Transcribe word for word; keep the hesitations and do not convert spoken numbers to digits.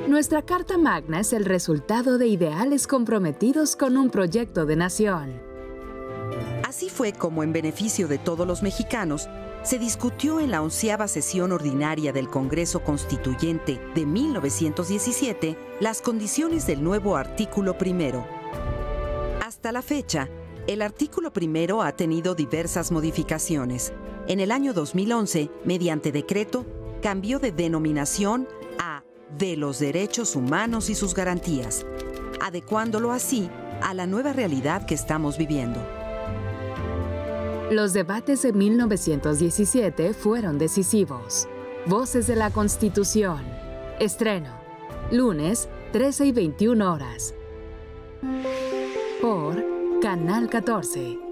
Nuestra Carta Magna es el resultado de ideales comprometidos con un proyecto de nación. Así fue como, en beneficio de todos los mexicanos, se discutió en la onceava sesión ordinaria del Congreso Constituyente de mil novecientos diecisiete las condiciones del nuevo artículo primero. Hasta la fecha, el artículo primero ha tenido diversas modificaciones. En el año dos mil once, mediante decreto, cambió de denominación a de los derechos humanos y sus garantías, adecuándolo así a la nueva realidad que estamos viviendo. Los debates de mil novecientos diecisiete fueron decisivos. Voces de la Constitución. Estreno. Lunes, trece y veintiuna horas. Por Canal catorce.